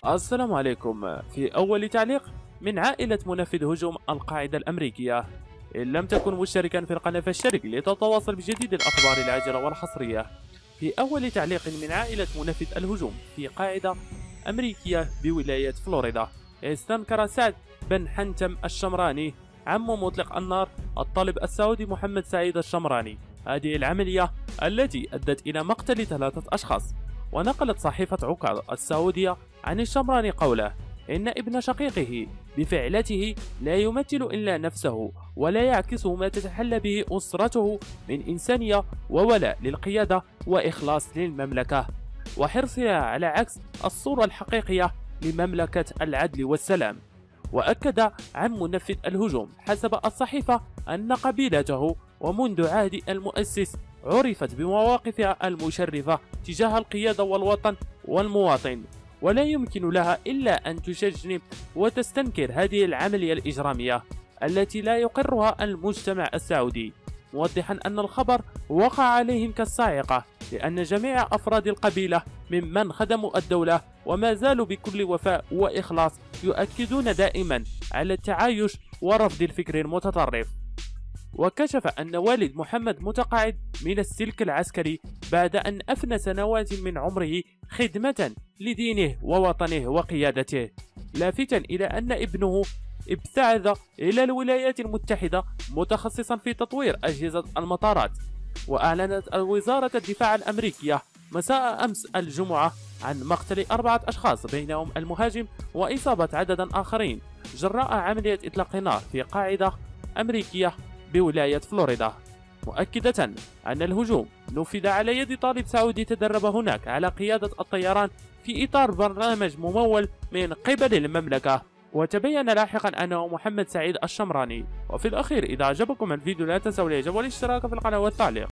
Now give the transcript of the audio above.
السلام عليكم. في أول تعليق من عائلة منفذ هجوم القاعدة الأمريكية. إن لم تكن مشتركا في القناة فاشترك لتتواصل بجديد الأخبار العاجلة والحصرية. في أول تعليق من عائلة منفذ الهجوم في قاعدة أمريكية بولاية فلوريدا، استنكر سعد بن حنتم الشمراني عم مطلق النار الطالب السعودي محمد سعيد الشمراني هذه العملية التي أدت إلى مقتل 3 أشخاص. ونقلت صحيفة عكاظ السعودية عن الشمراني قوله: إن ابن شقيقه بفعلته لا يمثل إلا نفسه ولا يعكس ما تتحلى به أسرته من إنسانية وولاء للقيادة وإخلاص للمملكة وحرصها على عكس الصورة الحقيقية لمملكة العدل والسلام. وأكد عن منفذ الهجوم حسب الصحيفة أن قبيلته ومنذ عهد المؤسس عرفت بمواقفها المشرفة تجاه القيادة والوطن والمواطن، ولا يمكن لها إلا أن تشجن وتستنكر هذه العملية الإجرامية التي لا يقرها المجتمع السعودي، موضحا أن الخبر وقع عليهم كالصاعقة، لأن جميع أفراد القبيلة ممن خدموا الدولة وما زالوا بكل وفاء وإخلاص يؤكدون دائما على التعايش ورفض الفكر المتطرف. وكشف أن والد محمد متقاعد من السلك العسكري بعد أن أفنى سنوات من عمره خدمة لدينه ووطنه وقيادته، لافتا إلى أن ابنه ابتعث إلى الولايات المتحدة متخصصا في تطوير أجهزة المطارات. وأعلنت وزارة الدفاع الأمريكية مساء أمس الجمعة عن مقتل 4 أشخاص بينهم المهاجم وإصابة عدد آخرين جراء عملية إطلاق نار في قاعدة أمريكية بولاية فلوريدا، مؤكدة أن الهجوم نفذ على يد طالب سعودي تدرب هناك على قيادة الطيران في إطار برنامج ممول من قبل المملكة. وتبين لاحقا أنه محمد سعيد الشمراني. وفي الأخير إذا عجبكم الفيديو لا تنسوا الإعجاب والاشتراك في القناة والتعليق.